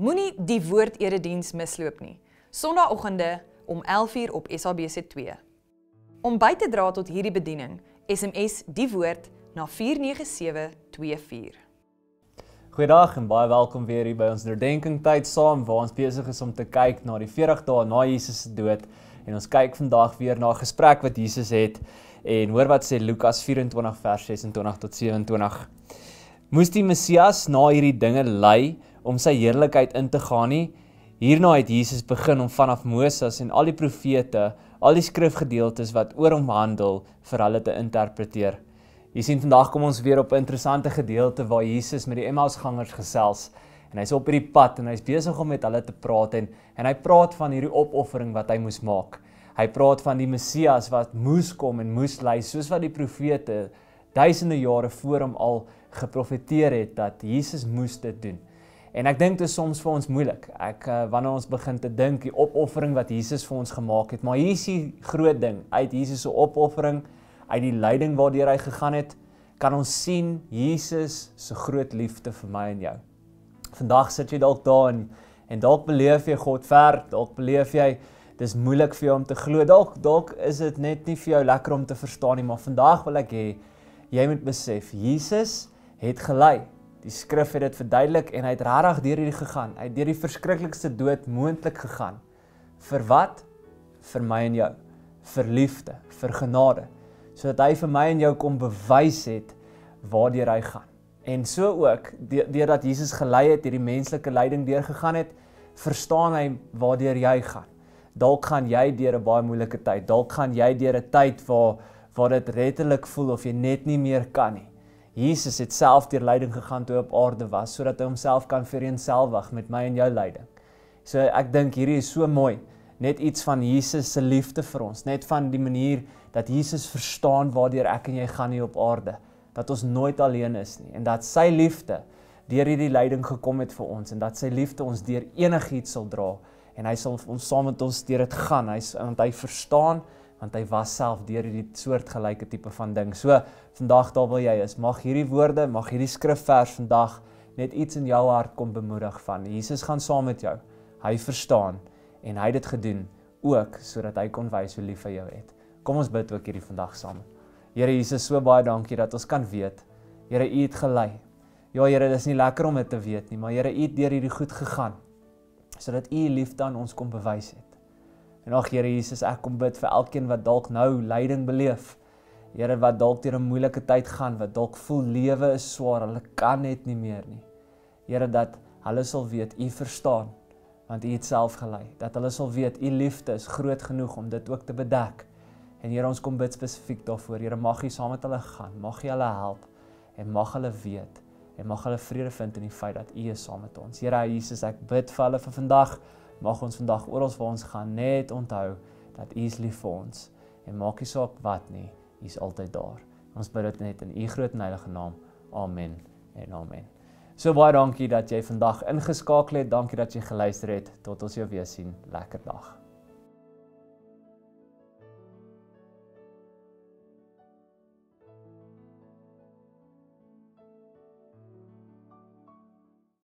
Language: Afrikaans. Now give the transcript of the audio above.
Moenie die woord-erediens misloop nie. Sondagoggende om 11:00 op SABC2. Om by te dra tot hierdie bediening, SMS die woord na 49724. Goeiedag en baie welkom weer hier by ons herdenkingtyd saam waar ons besig is om te kyk na die 40 dae na Jesus se dood en ons kyk vandag weer na 'n gesprek wat Jesus het en hoor wat sê Lukas 24 vers 26 tot 27. Moes die Messias na hierdie dinge ly om sy heerlikheid in te gaan nie? Hierna het Jesus begin om vanaf Moses en al die profete, al die skrifgedeeltes wat oor hom handel, vir hulle te interpreteer. Jy sien, vandag kom ons weer op 'n interessante gedeelte waar Jesus met die Emmausgangers gesels en hy's op hierdie pad en hy's besig om met hulle te praat en hy praat van hierdie opoffering wat hy moes maak. Hy praat van die Messias wat moes kom en moes ly, soos wat die profete duisende jare voor hom al geprofeteer het dat Jesus moes dit doen. En ek dink dit is soms vir ons moeilik. Wanneer ons begin te dink die opoffering wat Jesus vir ons gemaak het, maar hier is die groot ding, uit Jesus se opoffering, uit die lyding waardeur hy gegaan het, kan ons sien Jesus se groot liefde vir my en jou. Vandag sit jy dalk daar en dalk beleef jy God ver, dalk beleef jy dis moeilik vir jou om te glo, dalk is dit net nie vir jou lekker om te verstaan nie, maar vandag wil ek hê jy moet besef, Jesus het gely. Die skrif het dit verduidelik en hy het regtig deur hierdie gegaan. Hy het deur die verskriklikste dood moontlik gegaan. Vir wat? Vir my en jou. Vir liefde, vir genade. Sodat hy vir my en jou kom bewys het waardeur hy gaan. En so ook, deurdat Jesus gelei het, deur die menslike lyding deurgegaan het, verstaan hy waardeur jy gaan. Dalk gaan jy deur 'n baie moeilike tyd. Dalk gaan jy deur 'n tyd waar dit redelik voel of jy net nie meer kan nie. Jesus het self deur lyding gegaan toe hy op aarde was, sodat hy homself kan vereenselwig met my en jou lyding. So ek dink hierdie is so mooi, net iets van Jesus se liefde vir ons, net van die manier dat Jesus verstaan waardeur ek en jy gaan hier op aarde, dat ons nooit alleen is nie, en dat sy liefde deur hierdie lyding gekom het vir ons, en dat sy liefde ons deur enigiets sal dra, en hy sal ons saam met ons deur dit gaan, want hy verstaan, want hy was self deur hierdie soortgelyke tipe van ding. So, vandag daar wil jy is, mag hierdie woorde, mag hierdie skrifvers vandag net iets in jou hart kom bemoedig van. Jesus gaan saam met jou, hy verstaan, en hy het dit gedoen, ook, sodat hy kon wys hoe lief hy jou het. Kom ons bid ook hierdie vandag saam. Here Jesus, so baie dankie dat ons kan weet, Here, u het gelei. Ja Here, dis nie lekker om dit te weet nie, maar Here, u het deur hierdie goed gegaan, sodat u liefde aan ons kom bewys het. En ag Here Jesus, ek kom bid vir elkeen wat dalk nou lyding beleef. Here, wat dalk deur 'n moeilike tyd gaan, wat dalk voel lewe is swaar, hulle kan net nie meer nie. Here, dat hulle sal weet, u verstaan, want u het self gelei. Dat hulle sal weet, u liefde is groot genoeg om dit ook te bedek. En Here, ons kom bid spesifiek daarvoor. Here, mag u saam met hulle gaan, mag u hulle help, en mag hulle weet, en mag hulle vrede vind in die feit dat u is saam met ons. Here Jesus, ek bid vir hulle vir vandag, mag ons vandag oral waar ons gaan net onthou dat u is lief vir ons en maak nie saak wat nie, u is altyd daar. Ons bid dit net in u groot en heilige naam. Amen en amen. So baie dankie dat jy vandag ingeskakel het, dankie dat jy geluister het, tot ons jou weer sien. Lekker dag.